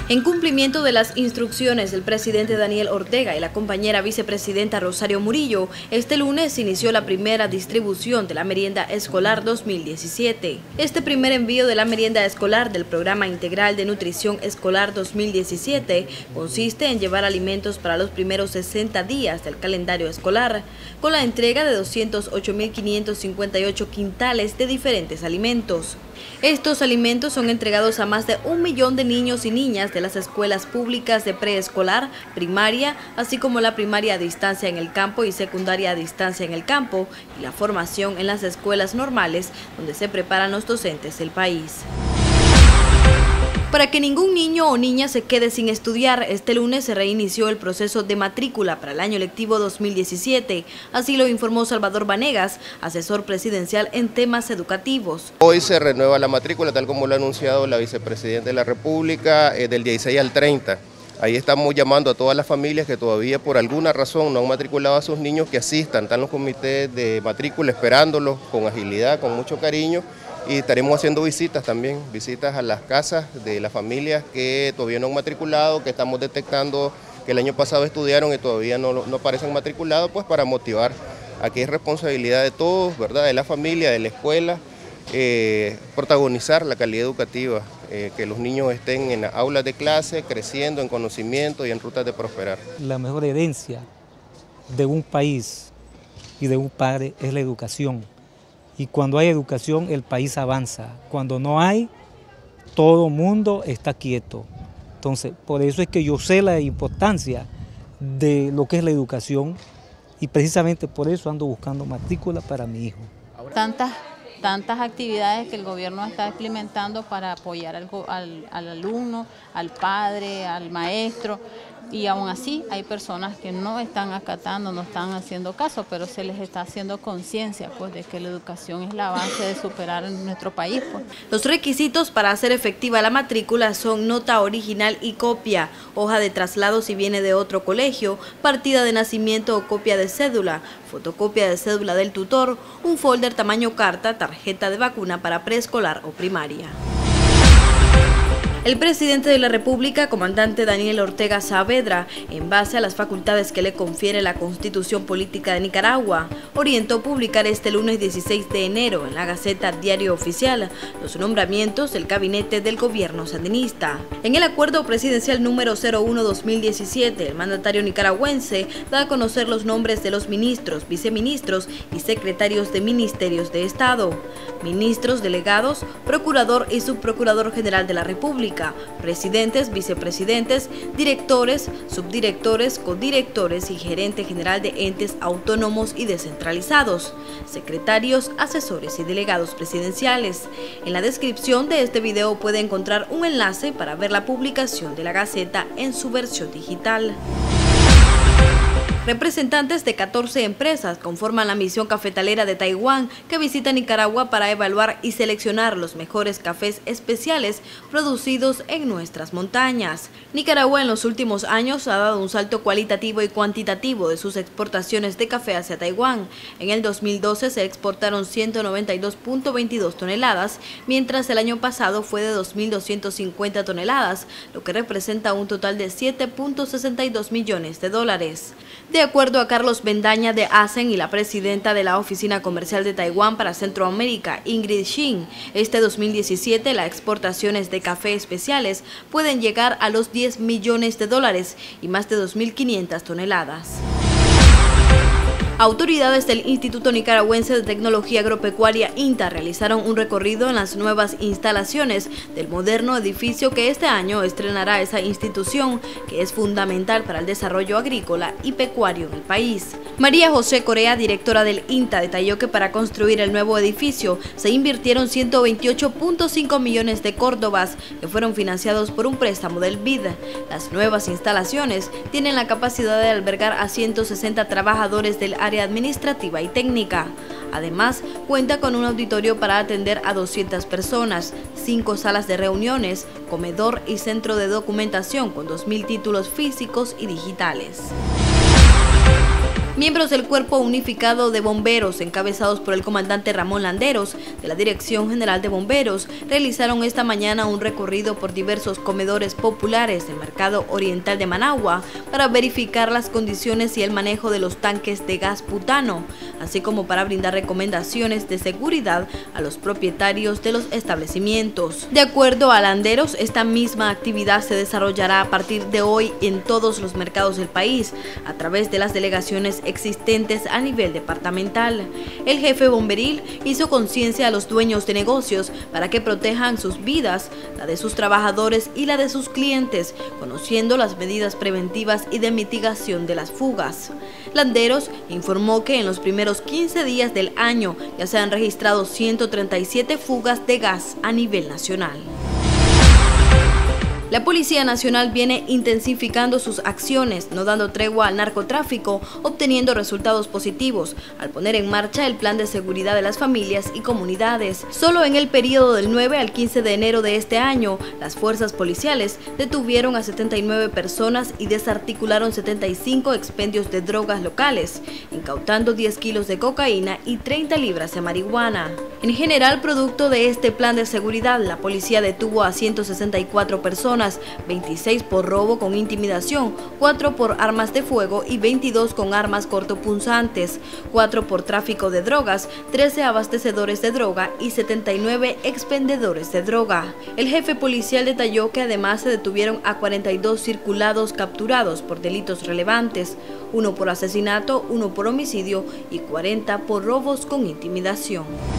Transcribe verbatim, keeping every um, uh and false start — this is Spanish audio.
En cumplimiento de las instrucciones del presidente Daniel Ortega y la compañera vicepresidenta Rosario Murillo, este lunes inició la primera distribución de la merienda escolar dos mil diecisiete. Este primer envío de la merienda escolar del Programa Integral de Nutrición Escolar dos mil diecisiete consiste en llevar alimentos para los primeros sesenta días del calendario escolar, con la entrega de doscientos ocho mil quinientos cincuenta y ocho quintales de diferentes alimentos. Estos alimentos son entregados a más de un millón de niños y niñas de las escuelas públicas de preescolar, primaria, así como la primaria a distancia en el campo y secundaria a distancia en el campo, y la formación en las escuelas normales, donde se preparan los docentes del país. Para que ningún niño o niña se quede sin estudiar, este lunes se reinició el proceso de matrícula para el año lectivo dos mil diecisiete. Así lo informó Salvador Vanegas, asesor presidencial en temas educativos. Hoy se renueva la matrícula, tal como lo ha anunciado la vicepresidenta de la República, eh, del dieciséis al treinta. Ahí estamos llamando a todas las familias que todavía por alguna razón no han matriculado a sus niños que asistan. Están los comités de matrícula esperándolos con agilidad, con mucho cariño. Y estaremos haciendo visitas también, visitas a las casas de las familias que todavía no han matriculado, que estamos detectando que el año pasado estudiaron y todavía no, no parecen matriculados, pues para motivar. Aquí es responsabilidad de todos, ¿verdad? De la familia, de la escuela, eh, protagonizar la calidad educativa, eh, que los niños estén en aulas de clase, creciendo en conocimiento y en rutas de prosperar. La mejor herencia de un país y de un padre es la educación. Y cuando hay educación, el país avanza. Cuando no hay, todo mundo está quieto. Entonces, por eso es que yo sé la importancia de lo que es la educación y precisamente por eso ando buscando matrícula para mi hijo. Tantas, tantas actividades que el gobierno está implementando para apoyar al, al, al alumno, al padre, al maestro. Y aún así hay personas que no están acatando, no están haciendo caso, pero se les está haciendo conciencia pues, de que la educación es la base de superar en nuestro país. Pues. Los requisitos para hacer efectiva la matrícula son nota original y copia, hoja de traslado si viene de otro colegio, partida de nacimiento o copia de cédula, fotocopia de cédula del tutor, un folder tamaño carta, tarjeta de vacuna para preescolar o primaria. El presidente de la República, comandante Daniel Ortega Saavedra, en base a las facultades que le confiere la Constitución Política de Nicaragua, orientó publicar este lunes dieciséis de enero en la Gaceta Diario Oficial los nombramientos del gabinete del gobierno sandinista. En el acuerdo presidencial número cero uno guión dos mil diecisiete, el mandatario nicaragüense da a conocer los nombres de los ministros, viceministros y secretarios de ministerios de Estado, ministros delegados, procurador y subprocurador general de la República, presidentes, vicepresidentes, directores, subdirectores, codirectores y gerente general de entes autónomos y descentralizados, secretarios, asesores y delegados presidenciales. En la descripción de este video puede encontrar un enlace para ver la publicación de la Gaceta en su versión digital. Representantes de catorce empresas conforman la misión cafetalera de Taiwán que visita Nicaragua para evaluar y seleccionar los mejores cafés especiales producidos en nuestras montañas. Nicaragua en los últimos años ha dado un salto cualitativo y cuantitativo de sus exportaciones de café hacia Taiwán. En el dos mil doce se exportaron ciento noventa y dos punto veintidós toneladas, mientras el año pasado fue de dos mil doscientas cincuenta toneladas, lo que representa un total de siete punto sesenta y dos millones de dólares. De acuerdo a Carlos Bendaña de ASEN y la presidenta de la Oficina Comercial de Taiwán para Centroamérica, Ingrid Shin, este dos mil diecisiete las exportaciones de café especiales pueden llegar a los diez millones de dólares y más de dos mil quinientas toneladas. Autoridades del Instituto Nicaragüense de Tecnología Agropecuaria INTA realizaron un recorrido en las nuevas instalaciones del moderno edificio que este año estrenará esa institución, que es fundamental para el desarrollo agrícola y pecuario en el país. María José Corea, directora del INTA, detalló que para construir el nuevo edificio se invirtieron ciento veintiocho punto cinco millones de córdobas que fueron financiados por un préstamo del B I D. Las nuevas instalaciones tienen la capacidad de albergar a ciento sesenta trabajadores del área administrativa y técnica. Además, cuenta con un auditorio para atender a doscientas personas, cinco salas de reuniones, comedor y centro de documentación con dos mil títulos físicos y digitales. Miembros del Cuerpo Unificado de Bomberos, encabezados por el comandante Ramón Landeros, de la Dirección General de Bomberos, realizaron esta mañana un recorrido por diversos comedores populares del Mercado Oriental de Managua para verificar las condiciones y el manejo de los tanques de gas butano, así como para brindar recomendaciones de seguridad a los propietarios de los establecimientos. De acuerdo a Landeros, esta misma actividad se desarrollará a partir de hoy en todos los mercados del país, a través de las delegaciones existentes a nivel departamental. El jefe bomberil hizo conciencia a los dueños de negocios para que protejan sus vidas, la de sus trabajadores y la de sus clientes, conociendo las medidas preventivas y de mitigación de las fugas. Landeros informó que en los primeros quince días del año ya se han registrado ciento treinta y siete fugas de gas a nivel nacional. La Policía Nacional viene intensificando sus acciones, no dando tregua al narcotráfico, obteniendo resultados positivos al poner en marcha el plan de seguridad de las familias y comunidades. Solo en el periodo del nueve al quince de enero de este año, las fuerzas policiales detuvieron a setenta y nueve personas y desarticularon setenta y cinco expendios de drogas locales, incautando diez kilos de cocaína y treinta libras de marihuana. En general, producto de este plan de seguridad, la policía detuvo a ciento sesenta y cuatro personas, veintiséis por robo con intimidación, cuatro por armas de fuego y veintidós con armas cortopunzantes, cuatro por tráfico de drogas, trece abastecedores de droga y setenta y nueve expendedores de droga. El jefe policial detalló que además se detuvieron a cuarenta y dos circulados capturados por delitos relevantes, uno por asesinato, uno por homicidio y cuarenta por robos con intimidación.